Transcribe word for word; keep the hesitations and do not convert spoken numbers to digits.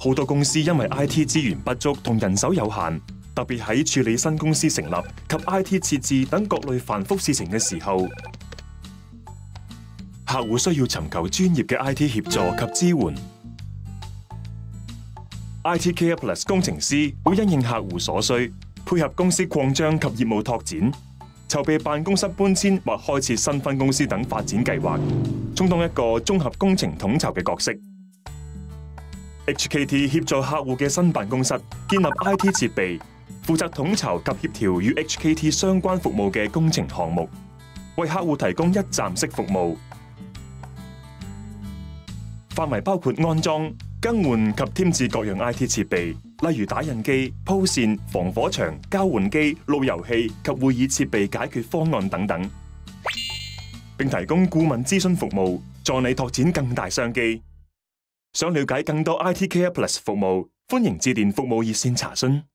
好多公司因為 I T 資源不足同人手有限，特別喺處理新公司成立及 I T 設置等各類繁複事情嘅時候，客戶需要尋求專業嘅 I T 協助及支援。I T Care Plus 工程師會因應客戶所需，配合公司擴張及業務拓展，籌備辦公室搬遷或開設新分公司等發展計劃，充當一個綜合工程統籌嘅角色。H K T 協助客戶嘅新辦公室建立 I T 設備，負責統籌及協調與 H K T 相關服務嘅工程項目，為客戶提供一站式服務，範圍包括安裝、更換及添置各樣 I T 設備，例如打印機、鋪線、防火牆、交換機、路由器及會議設備解決方案等等，並提供顧問諮詢服務，助你拓展更大商機。想了解更多 I T Care Plus 服務，歡迎致電服務熱線查詢。